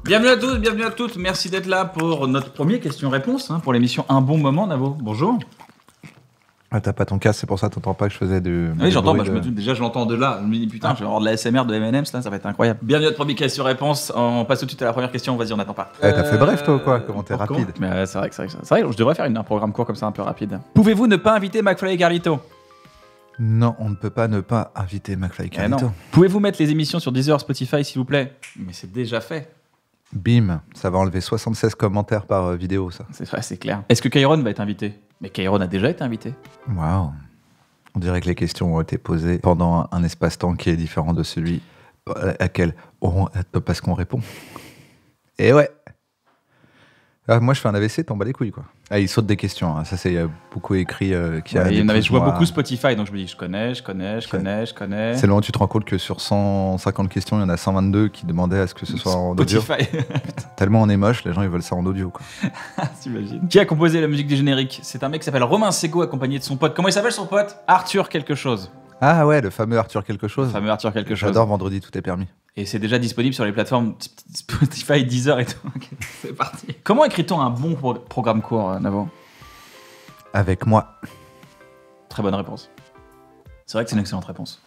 Bienvenue à tous, bienvenue à toutes. Merci d'être là pour notre premier question-réponse, pour l'émission Un bon moment, Navo. Bonjour. Ah, t'as pas ton casque, c'est pour ça que t'entends pas que je faisais du. Oui, j'entends, déjà je l'entends de là. Je me dis putain, je vais avoir de la SMR de M&M's là, ça va être incroyable. Bienvenue à notre premier question-réponse. On passe tout de suite à la première question, vas-y, on n'attend pas. T'as fait bref toi ou quoi? Comment t'es rapide? Mais c'est vrai, je devrais faire un programme court comme ça, un peu rapide. Pouvez-vous ne pas inviter McFly et Carlito? Non, on ne peut pas ne pas inviter McFly et Carlito. Pouvez-vous mettre les émissions sur Deezer, Spotify s'il vous plaît? Mais c'est déjà fait. Bim, ça va enlever 76 commentaires par vidéo, ça. C'est vrai, c'est clair. Est-ce que Kairon va être invité? Mais Kairon a déjà été invité. Waouh. On dirait que les questions ont été posées pendant un espace-temps qui est différent de celui à quel on parce qu'on répond. Et ouais. Ah, moi, je fais un AVC, t'en bats les couilles, quoi. Ah, il saute des questions. Hein. Ça, c'est beaucoup écrit. Je vois beaucoup Spotify, donc je me dis, je connais. C'est le moment où tu te rends compte que sur 150 questions, il y en a 122 qui demandaient à ce que ce soit en audio. Spotify. Tellement on est moche, les gens, ils veulent ça en audio, quoi. T'imagines. Qui a composé la musique des génériques? C'est un mec qui s'appelle Romain Sego, accompagné de son pote. Comment il s'appelle son pote? Arthur quelque chose. Ah ouais, le fameux Arthur quelque chose. J'adore Vendredi, tout est permis. Et c'est déjà disponible sur les plateformes Spotify, Deezer et tout. Okay, c'est parti. Comment écrit-on un bon programme court, Navo? Avec moi. Très bonne réponse. C'est vrai que c'est une excellente réponse.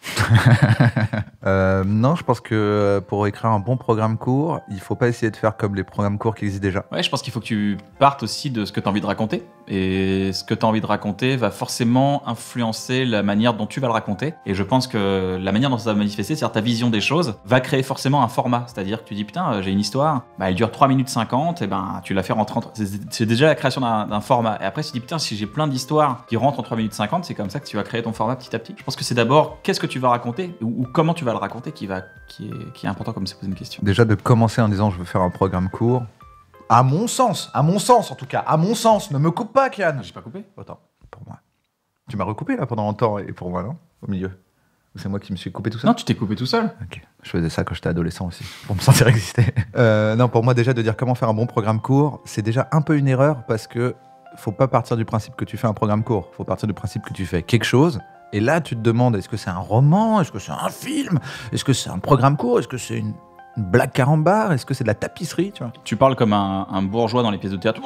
Non, je pense que pour écrire un bon programme court, il faut pas essayer de faire comme les programmes courts qui existent déjà. Ouais, je pense qu'il faut que tu partes aussi de ce que tu as envie de raconter. Et ce que tu as envie de raconter va forcément influencer la manière dont tu vas le raconter. Et je pense que la manière dont ça va manifester, c'est-à-dire ta vision des choses, va créer forcément un format. C'est-à-dire que tu dis, putain, j'ai une histoire, elle dure 3 minutes 50, et tu la fais rentrer en 30. C'est déjà la création d'un format. Et après, tu dis, putain, si j'ai plein d'histoires qui rentrent en 3 minutes 50, c'est comme ça que tu vas créer ton format petit à petit. Je pense que c'est d'abord qu'est-ce que tu vas raconter ou comment tu vas le raconter qui est important comme c'est posé une question. Déjà de commencer en disant je veux faire un programme court. À mon sens en tout cas, à mon sens, ne me coupe pas, Kian. J'ai pas coupé? Attends, pour moi. Tu m'as recoupé là pendant longtemps et pour moi, non? Au milieu. Ou c'est moi qui me suis coupé tout seul? Non, tu t'es coupé tout seul. Ok. Je faisais ça quand j'étais adolescent aussi, pour me sentir exister. Non, pour moi déjà de dire comment faire un bon programme court, c'est déjà un peu une erreur parce que faut pas partir du principe que tu fais un programme court. Faut partir du principe que tu fais quelque chose. Et là, tu te demandes, est-ce que c'est un roman? Est-ce que c'est un film? Est-ce que c'est un programme court? Est-ce que c'est une blague carambar? Est-ce que c'est de la tapisserie, tu vois? Tu parles comme un bourgeois dans les pièces de théâtre.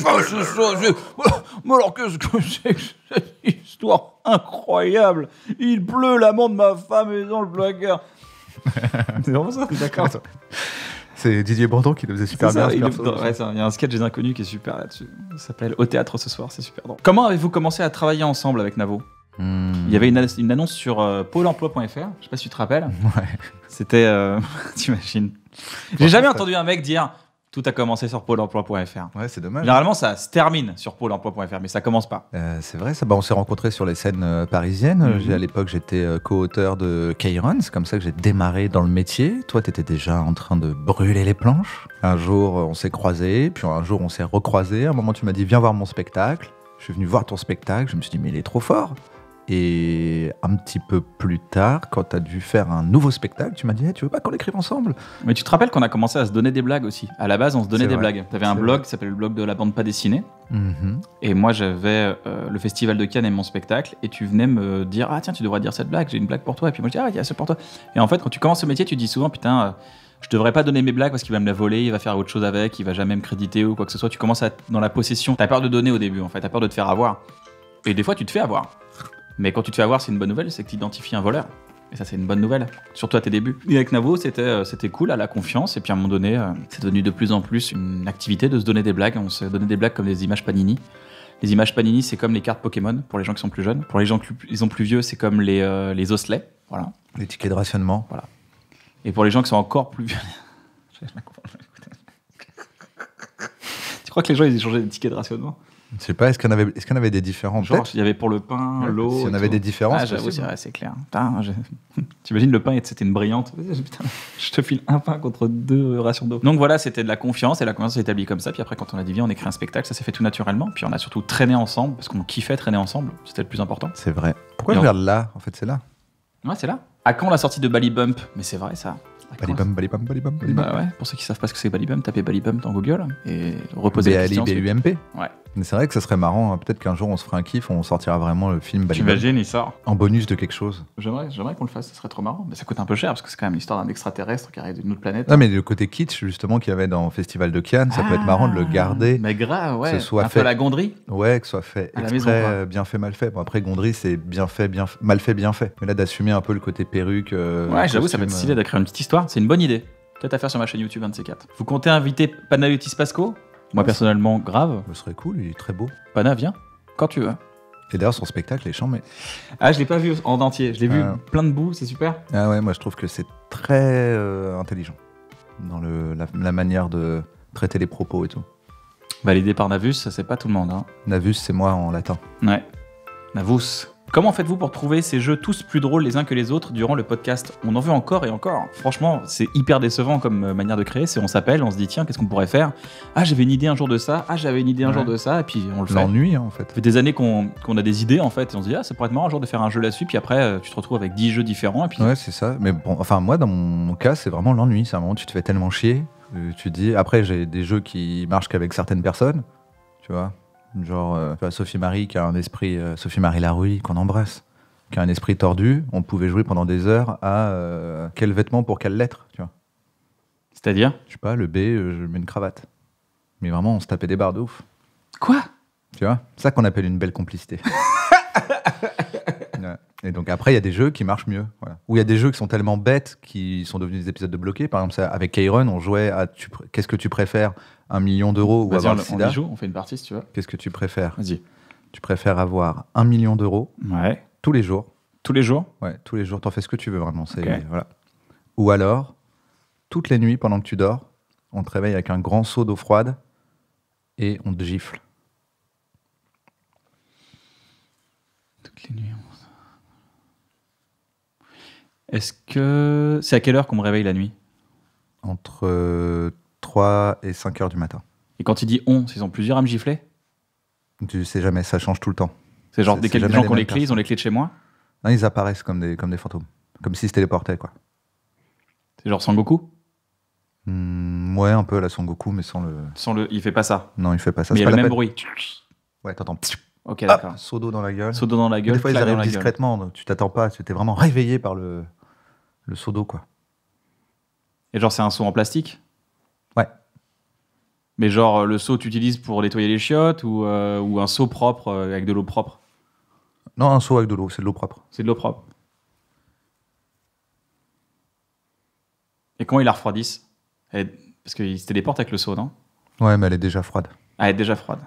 Mais alors qu'est-ce que c'est que cette histoire incroyable? Il pleut, l'amant de ma femme est dans le placard. C'est vraiment ça? D'accord. C'est Didier Bourdon qui le faisait super bien. Il y a un sketch des Inconnus qui est super là-dessus. Ça s'appelle Au théâtre ce soir, c'est super drôle. Comment avez-vous commencé à travailler ensemble avec Navo? Il y avait une annonce sur pôle emploi.fr, je sais pas si tu te rappelles. Ouais. C'était, t'imagines. J'ai jamais entendu un mec dire tout a commencé sur pôle emploi.fr. Ouais, c'est dommage. Généralement, ça se termine sur pôle emploi.fr, mais ça commence pas. C'est vrai, ça. On s'est rencontrés sur les scènes parisiennes. À l'époque, j'étais co-auteur de Kairon. C'est comme ça que j'ai démarré dans le métier. Toi, t'étais déjà en train de brûler les planches. Un jour, on s'est croisés, puis un jour, on s'est recroisés. À un moment, tu m'as dit viens voir mon spectacle. Je suis venu voir ton spectacle. Je me suis dit mais il est trop fort. Et un petit peu plus tard, quand tu as dû faire un nouveau spectacle, tu m'as dit hey, tu veux pas qu'on l'écrive ensemble? Mais tu te rappelles qu'on a commencé à se donner des blagues aussi. À la base, on se donnait des blagues. Tu avais un blog qui s'appelait le blog de la bande pas dessinée. Et moi, j'avais le festival de Cannes et mon spectacle. Et tu venais me dire ah tiens, tu devrais dire cette blague, j'ai une blague pour toi. Et puis moi, je dis ah, il y a ça pour toi. Et en fait, quand tu commences ce métier, tu dis souvent putain, je devrais pas donner mes blagues parce qu'il va me la voler, il va faire autre chose avec, il va jamais me créditer ou quoi que ce soit. Tu commences à être dans la possession. T'as peur de donner au début, en fait. T'as peur de te faire avoir. Et des fois, tu te fais avoir. Mais quand tu te fais avoir, c'est une bonne nouvelle, c'est que tu identifies un voleur. Et ça, c'est une bonne nouvelle, surtout à tes débuts. Et avec Navo, c'était cool, à la confiance. Et puis à un moment donné, c'est devenu de plus en plus une activité de se donner des blagues. On se donnait des blagues comme des images Panini. Les images Panini, c'est comme les cartes Pokémon pour les gens qui sont plus jeunes. Pour les gens qui sont plus vieux, c'est comme les osselets. Voilà. Les tickets de rationnement. Voilà. Et pour les gens qui sont encore plus vieux... Tu crois que les gens, ils échangeaient des tickets de rationnement? Je sais pas, est-ce qu'il y en avait des différents? Genre, il y avait pour le pain, l'eau. S'il y en avait des différences. Ah, j'avoue, c'est vrai, c'est clair. T'imagines le pain, c'était une brillante. Putain, je te file un pain contre 2 rations d'eau. Donc voilà, c'était de la confiance et la confiance s'est établie comme ça. Puis après, quand on a dit viens, on écrit un spectacle, ça s'est fait tout naturellement. Puis on a surtout traîné ensemble parce qu'on kiffait traîner ensemble. C'était le plus important. C'est vrai. Pourquoi je regarde là? En fait, c'est là. Ouais, c'est là. À quand la sortie de Bali Bump? Mais c'est vrai ça. Balibum. Bah ouais, pour ceux qui savent pas ce que c'est Bali Bump, tapez Bali Bump dans Google et reposez la question. B-A-L-I-B-U-M-P. Ouais. Mais c'est vrai que ça serait marrant, hein. Peut-être qu'un jour on se fera un kiff, on sortira vraiment le film Babylone. T'imagines, il sort. En bonus de quelque chose. J'aimerais qu'on le fasse, ça serait trop marrant. Mais ça coûte un peu cher parce que c'est quand même l'histoire d'un extraterrestre qui arrive d'une autre planète. Non, mais le côté kitsch, justement, qu'il y avait dans Festival de Cannes, ça peut être marrant de le garder. Mais grave, ouais. Que ce soit un fait... peu à la Gondry. Ouais, que ce soit fait à exprès, la maison, bien fait, mal fait. Bon, après, Gondry, c'est bien fait, mal fait, bien fait. Mais là, d'assumer un peu le côté perruque. Ouais, j'avoue, ça va être stylé d'écrire une petite histoire. C'est une bonne idée. Peut-être à faire sur ma chaîne YouTube, un de ces quatre. Vous comptez inviter Panayotis Pasco? Moi, personnellement, grave. Ce serait cool, il est très beau. Pana, viens. Quand tu veux. Et d'ailleurs, son spectacle est chambé. Ah, je l'ai pas vu en entier. Je l'ai vu plein de bouts, c'est super. Ah ouais, moi, je trouve que c'est très intelligent dans la manière de traiter les propos et tout. Validé par Navus, ça c'est pas tout le monde. Hein. Navus, c'est moi en latin. Ouais. Navus. Comment faites-vous pour trouver ces jeux tous plus drôles les uns que les autres durant le podcast? On en veut encore et encore. Franchement, c'est hyper décevant comme manière de créer. C'est on s'appelle, on se dit tiens, qu'est-ce qu'on pourrait faire? Ah, j'avais une idée un jour de ça. Ah, j'avais une idée un jour de ça. Et puis on le fait. L'ennui, hein, en fait. Ça fait des années qu'on a des idées en fait. Et on se dit ah, ça pourrait être marrant un jour de faire un jeu là-dessus. Puis après, tu te retrouves avec 10 jeux différents. Et puis... Ouais, c'est ça. Mais bon, enfin, moi, dans mon cas, c'est vraiment l'ennui. C'est un moment où tu te fais tellement chier. Tu te dis, après, j'ai des jeux qui marchent qu'avec certaines personnes. Tu vois, genre Sophie Marie qui a un esprit, Sophie Marie Larouille qu'on embrasse, qui a un esprit tordu. On pouvait jouer pendant des heures à quel vêtement pour quelle lettre, tu vois. C'est-à-dire, je sais pas, le B, je mets une cravate. Mais vraiment, on se tapait des barres de ouf. Quoi? Tu vois, c'est ça qu'on appelle une belle complicité. Ouais. Et donc après, il y a des jeux qui marchent mieux. Voilà. Ou il y a des jeux qui sont tellement bêtes qui sont devenus des épisodes de bloqués. Par exemple, avec K-Run, on jouait à qu'est-ce que tu préfères, 1 million d'euros ou avoir le sida? On y joue, on fait une partie si tu veux. Qu'est-ce que tu préfères? Vas-y. Tu préfères avoir 1 million d'euros tous les jours. Tous les jours? Ouais, tous les jours. T'en fais ce que tu veux vraiment. Okay. Voilà. Ou alors, toutes les nuits pendant que tu dors, on te réveille avec un grand seau d'eau froide et on te gifle. Toutes les nuits. Est-ce que... C'est à quelle heure qu'on me réveille la nuit? Entre 3 et 5 heures du matin. Et quand il dit on, ils ont plusieurs à me gifler? Tu sais jamais, ça change tout le temps. C'est genre des gens qui ont les clés, ils ont les clés de chez moi? Non, ils apparaissent comme des fantômes. Comme s'ils se téléportaient, quoi. C'est genre Sangoku? Ouais, un peu à la Sangoku, mais sans le... Il fait pas ça? Non, il fait pas ça. Mais il y a le même bruit? Ouais, t'entends... Ok, d'accord. Seau d'eau dans la gueule. Seau d'eau dans la gueule. Des fois, ils arrivent discrètement, donc tu t'attends pas, tu t'es vraiment réveillé par le seau d'eau, quoi. Et genre, c'est un seau en plastique? Ouais. Mais genre, le seau, tu utilises pour nettoyer les chiottes ou un seau propre avec de l'eau propre? Non, un seau avec de l'eau, c'est de l'eau propre. C'est de l'eau propre. Et comment ils la refroidissent? Parce qu'ils se téléportent avec le seau, non? Ouais, mais elle est déjà froide. Ah, elle est déjà froide.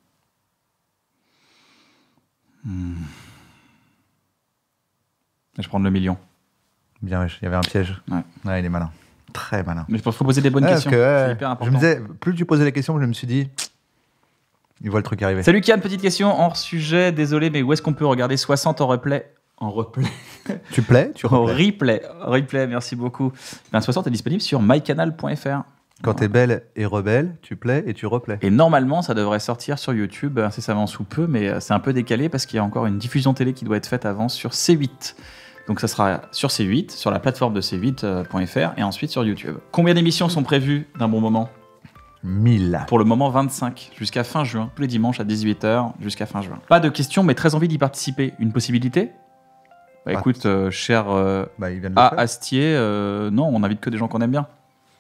Je vais prendre le million. Bien, il y avait un piège. Ouais, il est malin. Très malin. Mais il faut poser des bonnes questions. C'est hyper important. Je me disais, plus tu posais les questions, je me suis dit, il voit le truc arriver. Salut Kian, petite question hors sujet. Désolé, mais où est-ce qu'on peut regarder 60 en replay? En replay. Tu plais? En replay. Replay, merci beaucoup. 60 est disponible sur mycanal.fr. Quand t'es belle et rebelle, tu plais et tu replais. Et normalement, ça devrait sortir sur YouTube incessamment sous peu, mais c'est un peu décalé parce qu'il y a encore une diffusion télé qui doit être faite avant sur C8. Donc ça sera sur C8, sur la plateforme de c8.fr et ensuite sur YouTube. Combien d'émissions sont prévues d'un bon moment? 1000. Pour le moment, 25, jusqu'à fin juin. Tous les dimanches à 18h, jusqu'à fin juin. Pas de questions, mais très envie d'y participer. Une possibilité? Bah écoute, cher Astier, non, on invite que des gens qu'on aime bien.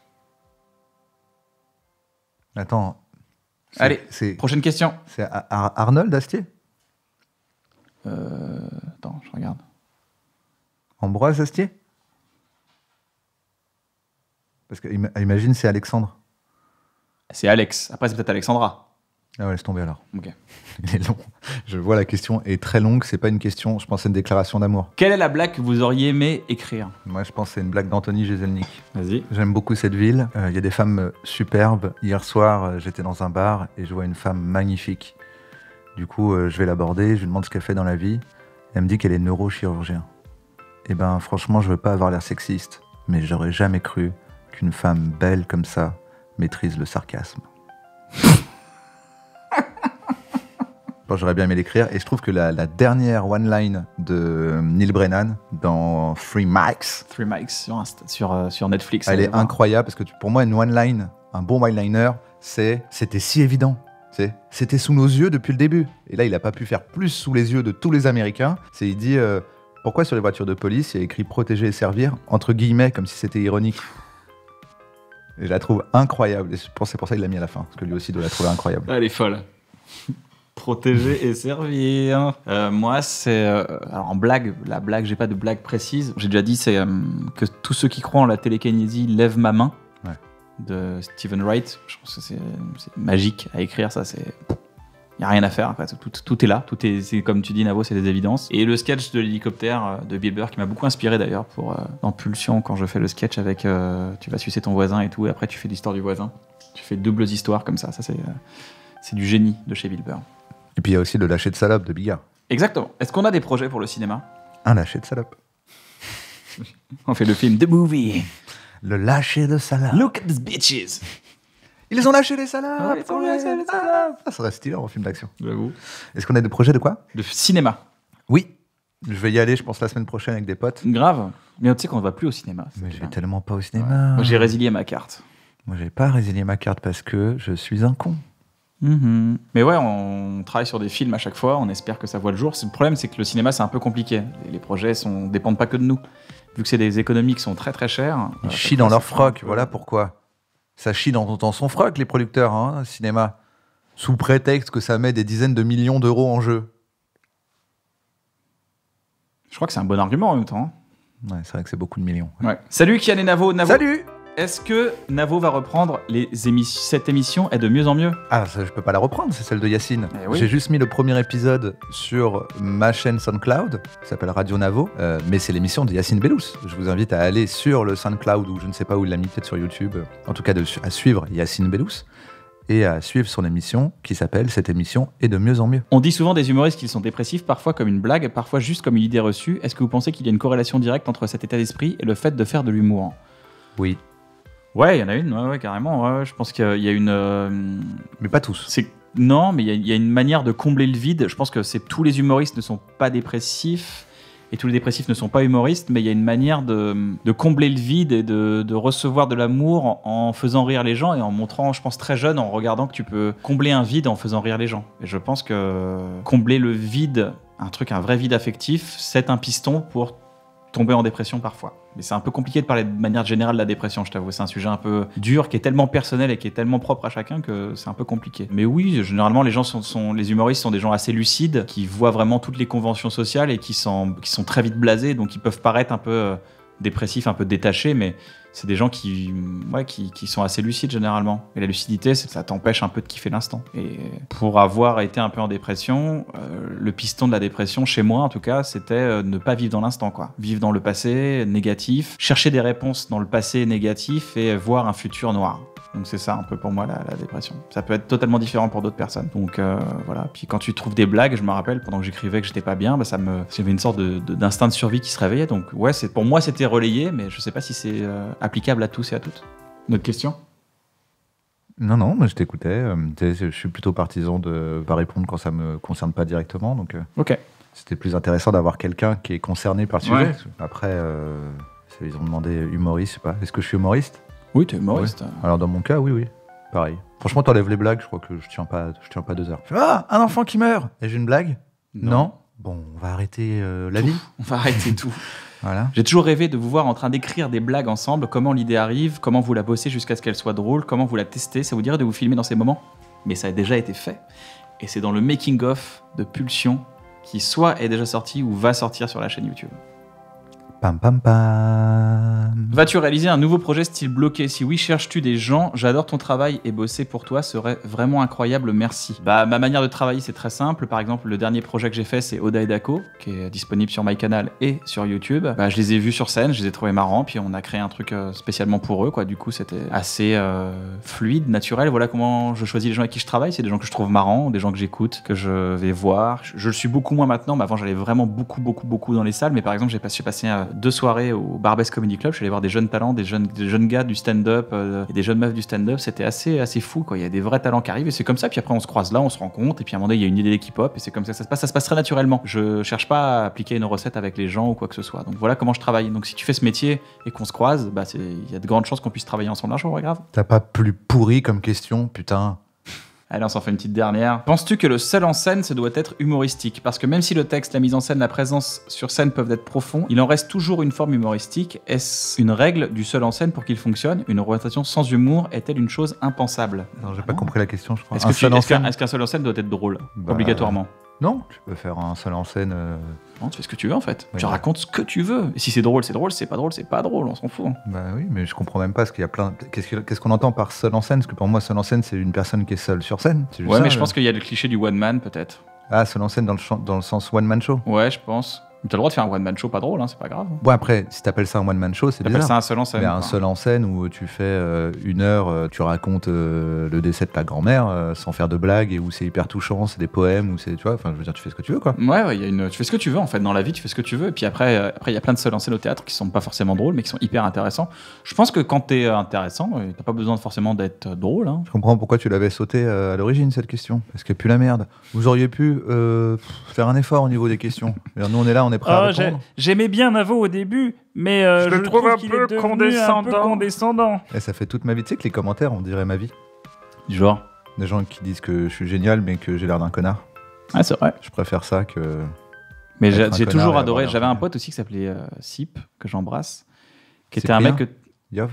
Attends. Allez, prochaine question. C'est Arnold Astier? Attends, je regarde. Ambroise Astier? Parce que imagine, c'est Alexandre. C'est Alex. Après, c'est peut-être Alexandra. Ah ouais, laisse tomber alors. Ok. Il est long. Je vois la question est très longue. C'est pas une question, je pense que c'est une déclaration d'amour. Quelle est la blague que vous auriez aimé écrire? Moi, je pense que c'est une blague d'Anthony Jeselnik. Vas-y. J'aime beaucoup cette ville. Il y a des femmes superbes. Hier soir, j'étais dans un bar et je vois une femme magnifique. Du coup, je vais l'aborder. Je lui demande ce qu'elle fait dans la vie. Elle me dit qu'elle est neurochirurgien. Eh ben, franchement, je veux pas avoir l'air sexiste, mais j'aurais jamais cru qu'une femme belle comme ça maîtrise le sarcasme. Bon, j'aurais bien aimé l'écrire, et je trouve que la dernière one-line de Neil Brennan dans Three Mics sur Netflix, elle est incroyable, parce que pour moi, une one-line, un bon one-liner, c'était si évident. C'était sous nos yeux depuis le début. Et là, il n'a pas pu faire plus sous les yeux de tous les Américains. Il dit, pourquoi sur les voitures de police, il y a écrit « protéger et servir » entre guillemets, comme si c'était ironique. Et je la trouve incroyable. Et c'est pour ça qu'il l'a mis à la fin, parce que lui aussi doit la trouver incroyable. Elle est folle. Protéger et servir. Moi, c'est... alors, en blague, la blague, j'ai pas de blague précise. J'ai déjà dit, c'est que tous ceux qui croient en la télékinésie lèvent ma main. Ouais. De Stephen Wright. Je pense que c'est magique à écrire, ça, c'est... Il n'y a rien à faire, tout est là, c'est comme tu dis Navo, c'est des évidences. Et le sketch de l'hélicoptère de Bill Burr qui m'a beaucoup inspiré d'ailleurs pour dans Pulsion, quand je fais le sketch avec tu vas sucer ton voisin et tout, et après tu fais l'histoire du voisin. Tu fais doubles histoires comme ça, c'est du génie de chez Bill Burr. Et puis il y a aussi le lâcher de salope de Bigard. Exactement. Est-ce qu'on a des projets pour le cinéma? Un lâcher de salope. On fait le film The Movie. Le lâcher de salope. Look at these bitches. Ils ont lâché les salopes. Ouais, ils ont lâché les salopes. Ça serait stylé en film d'action. J'avoue. Est-ce qu'on a des projets de quoi? De cinéma. Oui. Je vais y aller, je pense, la semaine prochaine avec des potes. Grave. Mais tu sais qu'on ne va plus au cinéma. Mais je vais tellement pas au cinéma. Ouais. Moi, j'ai résilié ma carte. Moi, j'ai pas résilié ma carte parce que je suis un con. Mais ouais, on travaille sur des films à chaque fois, on espère que ça voit le jour. Le problème, c'est que le cinéma, c'est un peu compliqué. Les projets dépendent pas que de nous. Vu que c'est des économies qui sont très très chères. Ils chient dans leur froc, voilà pourquoi. Ça chie dans son froc, les producteurs, hein, cinéma. Sous prétexte que ça met des dizaines de millions d'euros en jeu. Je crois que c'est un bon argument en même temps. Ouais, c'est vrai que c'est beaucoup de millions. Ouais. Salut Kian et Navo. Salut. Est-ce que Navo va reprendre cette émission est de mieux en mieux? Ah, ça, je peux pas la reprendre, c'est celle de Yacine. Oui. J'ai juste mis le premier épisode sur ma chaîne SoundCloud, qui s'appelle Radio Navo, mais c'est l'émission de Yacine Bellous. Je vous invite à aller sur le SoundCloud, ou je ne sais pas où il l'a mis, peut-être sur YouTube, en tout cas à suivre Yacine Bellous, et à suivre son émission qui s'appelle « Cette émission est de mieux en mieux ». On dit souvent des humoristes qu'ils sont dépressifs, parfois comme une blague, parfois juste comme une idée reçue. Est-ce que vous pensez qu'il y a une corrélation directe entre cet état d'esprit et le fait de faire de l'humour? Oui. Ouais, il y en a une, ouais, carrément. Ouais, je pense qu'il y a une... Mais pas tous. Non, mais il y a une manière de combler le vide. Je pense que tous les humoristes ne sont pas dépressifs et tous les dépressifs ne sont pas humoristes, mais il y a une manière de combler le vide et de recevoir de l'amour en faisant rire les gens et en montrant, je pense très jeune, en regardant que tu peux combler un vide en faisant rire les gens. Et je pense que combler le vide, un vrai vide affectif, c'est un piston pour tomber en dépression parfois. Mais c'est un peu compliqué de parler de manière générale de la dépression, je t'avoue. C'est un sujet un peu dur, qui est tellement personnel et qui est tellement propre à chacun que c'est un peu compliqué. Mais oui, généralement, les humoristes sont des gens assez lucides, qui voient vraiment toutes les conventions sociales et qui sont très vite blasés, donc ils peuvent paraître un peu dépressifs, un peu détachés, mais c'est des gens qui sont assez lucides généralement. Et la lucidité, ça t'empêche un peu de kiffer l'instant. Et pour avoir été un peu en dépression, le piston de la dépression, chez moi en tout cas, c'était ne pas vivre dans l'instant, quoi. Vivre dans le passé négatif, chercher des réponses dans le passé négatif et voir un futur noir. Donc c'est ça un peu pour moi la dépression. Ça peut être totalement différent pour d'autres personnes. Donc voilà. Puis quand tu trouves des blagues, je me rappelle pendant que j'écrivais que j'étais pas bien, j'avais une sorte d'instinct de survie qui se réveillait. Donc ouais, pour moi c'était relayé, mais je sais pas si c'est applicable à tous et à toutes. Une autre question? Non, moi je t'écoutais. Je suis plutôt partisan de pas répondre quand ça me concerne pas directement. Donc ok. C'était plus intéressant d'avoir quelqu'un qui est concerné par le sujet. Ouais. Après, ils ont demandé humoriste, je sais pas. Est-ce que je suis humoriste? Oui, t'es humoriste. Ouais. Alors dans mon cas, oui. Pareil. Franchement, t'enlèves les blagues, je crois que je tiens pas 2 heures. Ah, un enfant qui meurt. Et j'ai une blague? Non. Bon, on va arrêter la vie. On va arrêter tout. Voilà. J'ai toujours rêvé de vous voir en train d'écrire des blagues ensemble, comment l'idée arrive, comment vous la bossez jusqu'à ce qu'elle soit drôle, comment vous la testez. Ça vous dirait de vous filmer dans ces moments? Mais ça a déjà été fait. Et c'est dans le making-of de Pulsion, qui soit est déjà sorti ou va sortir sur la chaîne YouTube. Pam pam pam. Vas-tu réaliser un nouveau projet style bloqué? Si oui, cherches-tu des gens? J'adore ton travail et bosser pour toi serait vraiment incroyable, merci. Ma manière de travailler, c'est très simple. Par exemple, le dernier projet que j'ai fait, c'est Oda et Dako, qui est disponible sur MyCanal et sur YouTube. Je les ai vus sur scène, je les ai trouvés marrants, puis on a créé un truc spécialement pour eux, quoi. Du coup, c'était assez fluide, naturel. Voilà comment je choisis les gens avec qui je travaille. C'est des gens que je trouve marrants, des gens que j'écoute, que je vais voir. Je le suis beaucoup moins maintenant, mais avant, j'allais vraiment beaucoup dans les salles. Mais par exemple, j'ai passé 2 soirées au Barbès Comedy Club. Je suis allé voir des jeunes talents, des jeunes gars du stand-up et des jeunes meufs du stand-up. C'était assez fou, quoi. Il y a des vrais talents qui arrivent et c'est comme ça. Puis après, on se croise là, on se rencontre et puis à un moment donné, il y a une idée d'équipe hop et c'est comme ça que ça se passe. Ça se passe très naturellement. Je cherche pas à appliquer une recette avec les gens ou quoi que ce soit. Donc voilà comment je travaille. Donc si tu fais ce métier et qu'on se croise, il y a de grandes chances qu'on puisse travailler ensemble un jour, ouais, grave. T'as pas plus pourri comme question, putain. Allez, on s'en fait une petite dernière. Penses-tu que le seul en scène, ça doit être humoristique? Parce que même si le texte, la mise en scène, la présence sur scène peuvent être profonds, il en reste toujours une forme humoristique. Est-ce une règle du seul en scène pour qu'il fonctionne? Une représentation sans humour est-elle une chose impensable? Non, j'ai pas compris la question, je crois. Est-ce qu'un seul en scène doit être drôle? Obligatoirement? Non, tu peux faire un seul en scène. Non, tu fais ce que tu veux en fait. Oui, tu racontes ce que tu veux. Et si c'est drôle, c'est drôle. Si c'est pas drôle, c'est pas drôle. On s'en fout. Bah oui, mais je comprends même pas parce qu'il y a plein. Qu'est-ce qu'on entend par seul en scène? Parce que pour moi, seul en scène, c'est une personne qui est seule sur scène. Ouais, ça, mais je pense qu'il y a le cliché du one man peut-être. Ah, seul en scène dans le sens one man show. Ouais, je pense. Mais t'as le droit de faire un one man show pas drôle, hein, c'est pas grave. Bon, après, si t'appelles ça un one man show, c'est bizarre. T'appelles ça un seul en scène. Mais un seul en scène où tu fais 1 heure, tu racontes le décès de ta grand-mère sans faire de blagues et où c'est hyper touchant, c'est des poèmes, où c'est, tu vois, enfin, je veux dire, tu fais ce que tu veux, quoi. Ouais, tu fais ce que tu veux en fait dans la vie, tu fais ce que tu veux. Et puis après, il y a plein de seuls en scène au théâtre qui sont pas forcément drôles, mais qui sont hyper intéressants. Je pense que quand t'es intéressant, t'as pas besoin forcément d'être drôle. Hein. Je comprends pourquoi tu l'avais sauté à l'origine cette question, parce qu'elle pue la merde. Vous auriez pu faire un effort au niveau des questions. Nous, on est là, on est prêt à répondre. J'aimais bien Navo au début, mais je le trouve un peu condescendant. Et ça fait toute ma vie. Tu sais que les commentaires, on dirait ma vie. Du genre. Des gens qui disent que je suis génial, mais que j'ai l'air d'un connard. Ah, c'est vrai. Je préfère ça que. Mais j'ai toujours adoré. J'avais un pote aussi qui s'appelait Sip, que j'embrasse, qui était un mec que. Yov?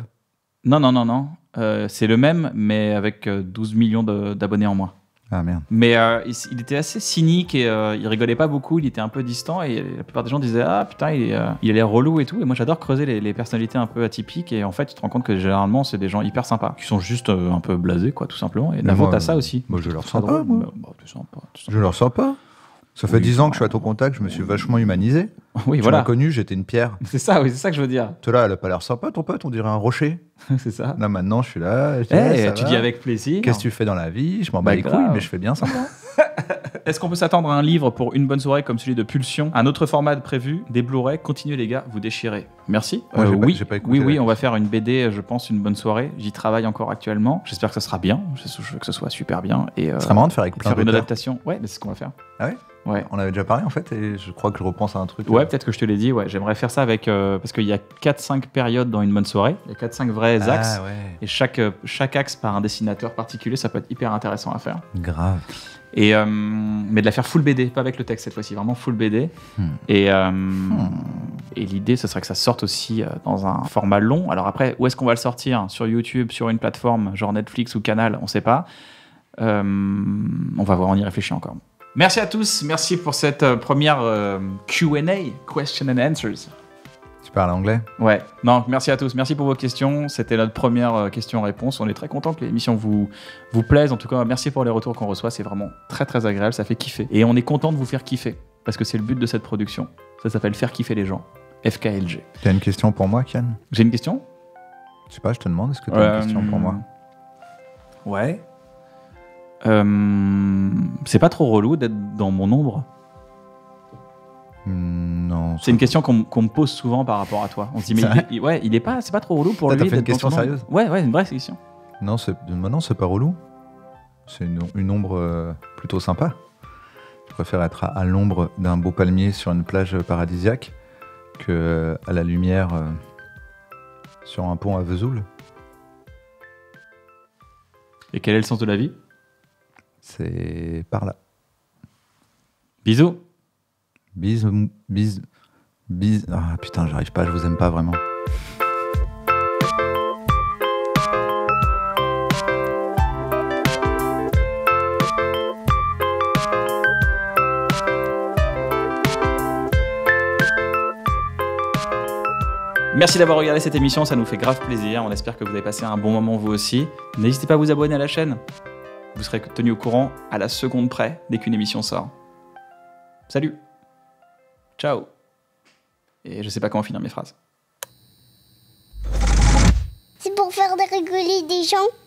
Non. C'est le même, mais avec 12 millions d'abonnés en moins. Ah merde. Mais il était assez cynique et il rigolait pas beaucoup, il était un peu distant et la plupart des gens disaient ah putain il a l'air relou et tout. Et moi j'adore creuser les personnalités un peu atypiques et en fait tu te rends compte que généralement c'est des gens hyper sympas qui sont juste un peu blasés quoi tout simplement. Et Navo t'as ça aussi. Moi je leur sens pas. Sympa. Je leur sens pas. Ça fait 10 ans que je suis à ton contact, je me suis vachement humanisé. Oui, tu voilà. m'as connu, j'étais une pierre. C'est ça, oui, c'est ça que je veux dire. Toi là, elle a pas l'air sympa, ton pote, on dirait un rocher. C'est ça. Là maintenant, je suis là. Tu dis avec plaisir. Qu'est-ce que tu fais dans la vie? Je m'en bats les couilles, mais je fais bien sympa. Est-ce qu'on peut s'attendre à un livre pour une bonne soirée comme celui de Pulsion? Un autre format prévu, des Blu-ray. Continuez les gars, vous déchirez. Merci. J'ai pas écouté oui, on va faire une BD, je pense, une bonne soirée. J'y travaille encore actuellement. J'espère que ça sera bien. Je veux que ce soit super bien. Et, ce serait marrant de faire avec plein une adaptation. Ouais, c'est ce qu'on va faire. Ah ouais? Ouais. On avait déjà parlé en fait et je crois que je repense à un truc. Ouais, peut-être que je te l'ai dit. Ouais, j'aimerais faire ça avec parce qu'il y a 4-5 périodes dans une bonne soirée. Il y a 4-5 vrais axes. Ouais. Et chaque axe par un dessinateur particulier, ça peut être hyper intéressant à faire. Grave. Et mais de la faire full BD, pas avec le texte cette fois-ci, vraiment full BD. Et l'idée, ce serait que ça sorte aussi dans un format long. Alors après, où est-ce qu'on va le sortir? Sur YouTube, sur une plateforme genre Netflix ou Canal, on sait pas. On va voir, on y réfléchit encore. Merci à tous, merci pour cette première Q&A, Question and Answers. Tu parles anglais? Ouais, non, merci à tous, merci pour vos questions. C'était notre première question-réponse. On est très content que l'émission vous plaise. En tout cas, merci pour les retours qu'on reçoit. C'est vraiment très très agréable, ça fait kiffer. Et on est content de vous faire kiffer, parce que c'est le but de cette production. Ça s'appelle faire kiffer les gens. FKLG. Tu as une question pour moi, Kian? J'ai une question? Je sais pas, je te demande, est-ce que tu as une question pour moi? Ouais. C'est pas trop relou d'être dans mon ombre? Non. C'est une question qu'on me pose souvent par rapport à toi. On se dit, mais c'est pas trop relou pour lui. T'as fait une question sérieuse? Ouais, une vraie question. Non, c'est pas relou. C'est une ombre plutôt sympa. Je préfère être à l'ombre d'un beau palmier sur une plage paradisiaque que à la lumière sur un pont à Vesoul. Et quel est le sens de la vie? C'est par là. Bisous. Bis. Ah putain, j'arrive pas, je vous aime pas vraiment. Merci d'avoir regardé cette émission, ça nous fait grave plaisir. On espère que vous avez passé un bon moment vous aussi. N'hésitez pas à vous abonner à la chaîne. Vous serez tenu au courant à la seconde près dès qu'une émission sort. Salut. Ciao. Et je sais pas comment finir mes phrases. C'est pour faire rigoler des gens.